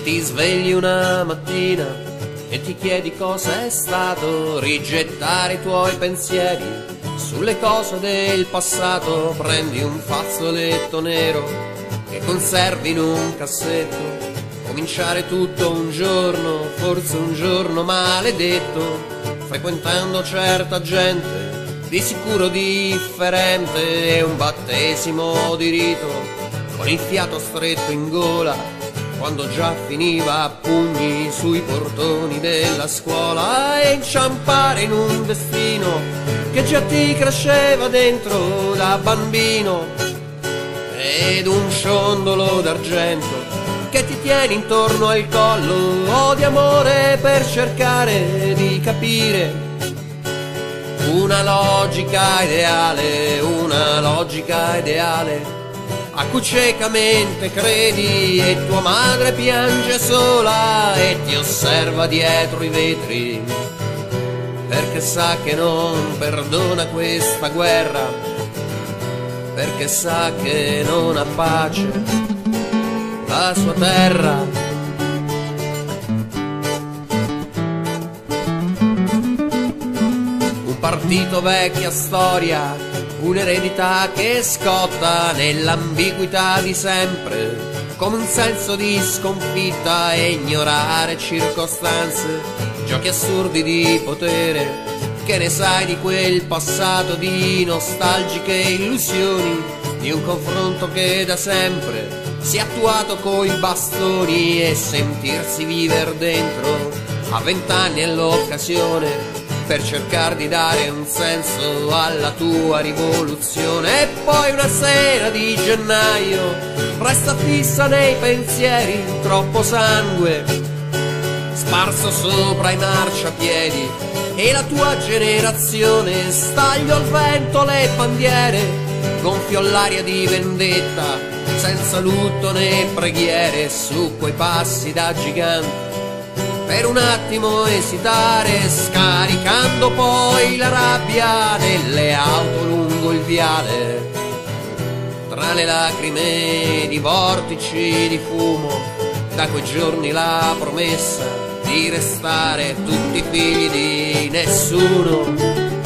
ti svegli una mattina e ti chiedi cosa è stato, rigettare i tuoi pensieri sulle cose del passato. Prendi un fazzoletto nero che conservi in un cassetto, cominciare tutto un giorno, forse un giorno maledetto, frequentando certa gente di sicuro differente, e un battesimo di rito con il fiato stretto in gola quando già finiva a pugni sui portoni della scuola, e inciampare in un destino che già ti cresceva dentro da bambino, ed un ciondolo d'argento che ti tieni intorno al collo, o di amore per cercare di capire una logica ideale a cui ciecamente credi, e tua madre piange sola e ti osserva dietro i vetri, perché sa che non perdona questa guerra, perché sa che non ha pace la sua terra. Partito, vecchia storia, un'eredità che scotta nell'ambiguità di sempre, come un senso di sconfitta, e ignorare circostanze, giochi assurdi di potere. Che ne sai di quel passato di nostalgiche illusioni, di un confronto che da sempre si è attuato coi bastoni, e sentirsi viver dentro a 20 anni è l'occasione per cercare di dare un senso alla tua rivoluzione. E poi una sera di gennaio resta fissa nei pensieri, troppo sangue sparso sopra i marciapiedi, e la tua generazione staglio al vento le bandiere, gonfio l'aria di vendetta, senza lutto né preghiere, su quei passi da gigante per un attimo esitare, scaricando poi la rabbia nelle auto lungo il viale, tra le lacrime di vortici di fumo, da quei giorni la promessa di restare tutti figli di nessuno.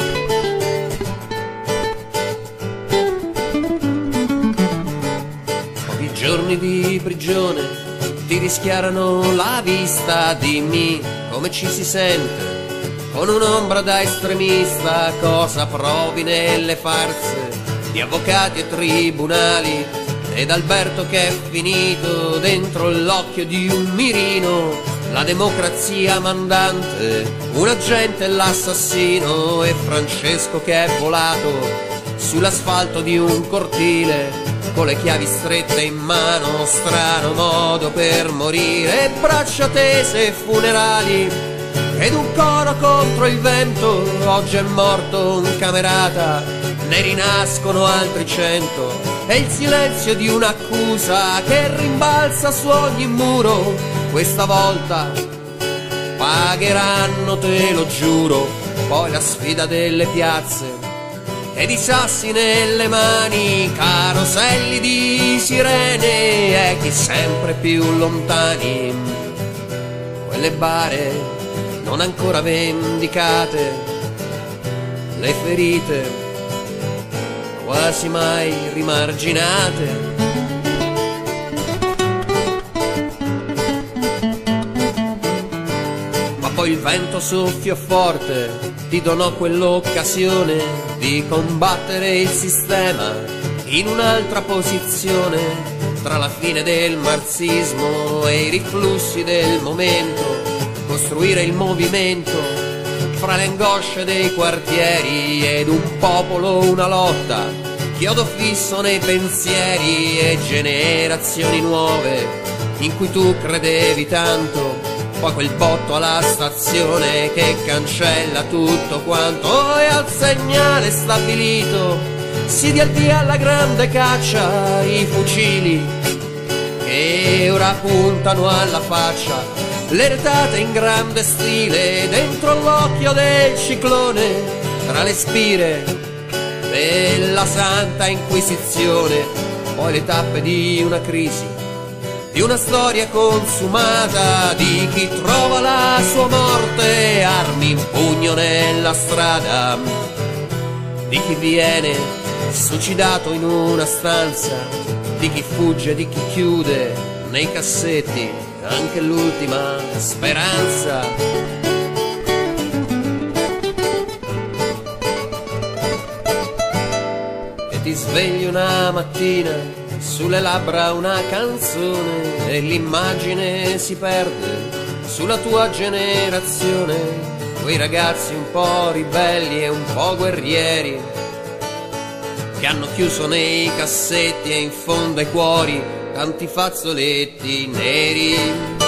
Pochi giorni di prigione ti rischiarano la vista, dimmi come ci si sente con un'ombra da estremista, cosa provi nelle farse di avvocati e tribunali, ed Alberto che è finito dentro l'occhio di un mirino, la democrazia mandante, un agente e l'assassino, e Francesco che è volato sull'asfalto di un cortile con le chiavi strette in mano, strano modo per morire, e braccia tese e funerali, ed un coro contro il vento. Oggi è morto un camerata, ne rinascono altri 100, e il silenzio di un'accusa che rimbalza su ogni muro. Questa volta pagheranno, te lo giuro. Poi la sfida delle piazze ed i sassi nelle mani, caroselli di sirene, echi sempre più lontani, quelle bare non ancora vendicate, le ferite quasi mai rimarginate. Ma poi il vento soffiò forte, ti donò quell'occasione di combattere il sistema in un'altra posizione, tra la fine del marxismo e i riflussi del momento, costruire il movimento fra le angosce dei quartieri, ed un popolo, una lotta, chiodo fisso nei pensieri, e generazioni nuove in cui tu credevi tanto. Poi quel botto alla stazione che cancella tutto quanto, e al segnale stabilito si dia il via alla grande caccia. I fucili che ora puntano alla faccia, le retate in grande stile dentro l'occhio del ciclone, tra le spire della Santa Inquisizione. Poi le tappe di una crisi di una storia consumata, di chi trova la sua morte, armi in pugno nella strada, di chi viene suicidato in una stanza, di chi fugge, di chi chiude nei cassetti anche l'ultima speranza. E ti svegli una mattina, sulle labbra una canzone e l'immagine si perde sulla tua generazione, quei ragazzi un po' ribelli e un po' guerrieri che hanno chiuso nei cassetti e in fondo ai cuori tanti fazzoletti neri.